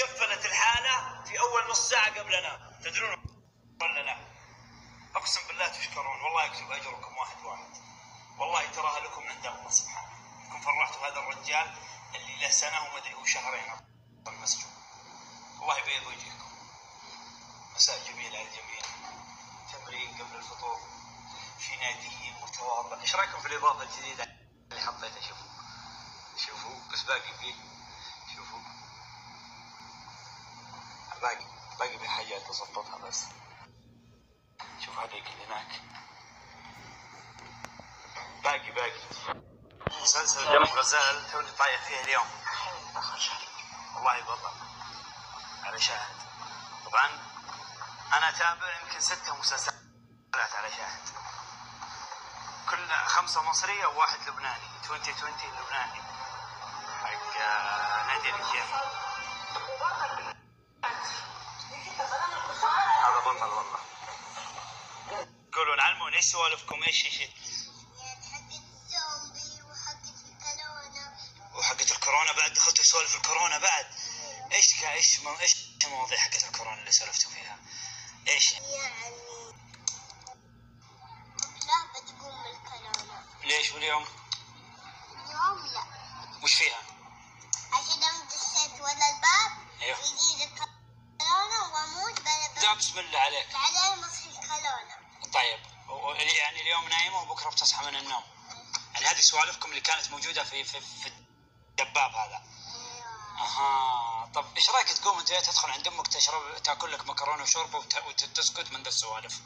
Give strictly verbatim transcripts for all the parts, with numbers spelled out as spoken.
قفلت الحالة في أول نص ساعة قبلنا، تدرون ولا لا؟ أقسم بالله تشكرون، والله يكتب أجركم واحد واحد، والله تراها لكم عند الله سبحانه. كم فرحتوا هذا الرجال اللي له سنة ومدري وشهرين المسجد، الله يبيض وجهكم. مساء جميل على الجميع، تمرين قبل الفطور في نادي متواضع. ايش رايكم في الإضافة الجديدة اللي حطيتها؟ شوفوا شوفوا بس باقي فيه، شوفوا باقي باقي في حاجات أضبطها بس. شوف هذيك اللي هناك باقي باقي. مسلسل دم غزال توني طايح فيه اليوم، والله بطل على شاهد. طبعا أنا أتابع يمكن ستة مسلسلات على شاهد، كل خمسة مصرية وواحد لبناني، عشرين عشرين لبناني حق نادي الرجال. هذا بطل والله. قولوا نعلمون ايش سوالفكم؟ ايش ايش حقت الزومبي وحقت الكورونا وحقت الكورونا بعد؟ دخلتوا سوالف الكورونا بعد؟ ايش كا ايش مو... ايش المواضيع حقت الكورونا اللي سولفتوا فيها؟ ايش يعني لا بتقوم الكورونا. ليش واليوم؟ اليوم لا. وش فيها؟ عشان لو دشيت ولا الباب ايوه يجي الكورونا واموت بلا لا بسم الله عليك. بعدين مصير الكورونا. طيب يعني اليوم نايمة وبكرة بتصحى من النوم، يعني هذه سوالفكم اللي كانت موجودة في في, في الدباب هذا. اها طب ايش رايك تقوم انت تدخل عند امك تشرب تاكل لك مكرونه وشوربه وتسكت من ذا السوالف؟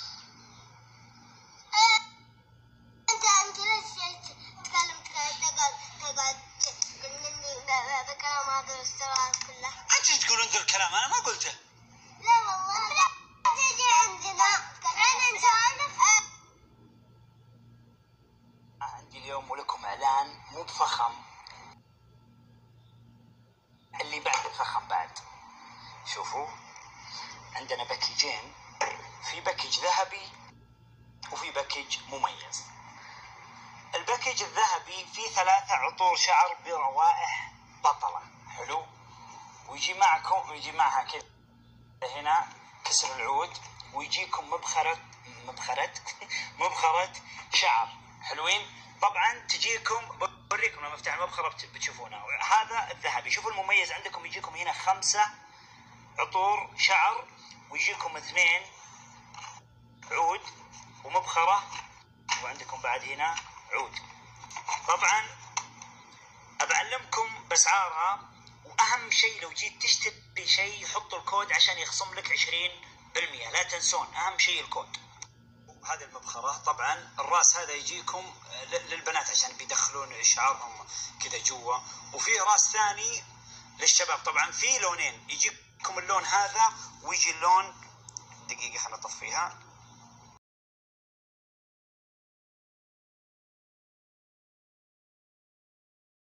انت انت ليش تتكلم تقعد تقعد تقولني بكلام هذا السوالف كلها؟ انت تقولون ذا الكلام انا ما قلته. لا والله لا تجي عندنا انا نسولف. عندي اليوم ولكم اعلان مو بفخم، اللي بعد الفخم بعد. شوفوا عندنا باكيجين، في باكيج ذهبي وفي باكيج مميز. الباكيج الذهبي فيه ثلاثة عطور شعر بروائح بطلة، حلو، ويجي معكم ويجي معها كذا هنا كسر العود، ويجيكم مبخرة مبخرة مبخرة شعر حلوين. طبعا تجيكم بوريكم لما افتح المبخرة بتشوفونها. هذا الذهبي. شوفوا المميز عندكم يجيكم هنا خمسة عطور شعر، ويجيكم اثنين عود ومبخرة، وعندكم بعد هنا عود. طبعا أبعلمكم بأسعارها، وأهم شيء لو جيت تشتري شيء حطوا الكود عشان يخصم لك عشرين بالمئة، لا تنسون أهم شيء الكود. هذه المبخرة طبعا الراس هذا يجيكم للبنات عشان بيدخلون شعرهم كذا جوا، وفيه راس ثاني للشباب. طبعا في لونين، يجيكم اللون هذا ويجي اللون، دقيقة خلنا نطفيها،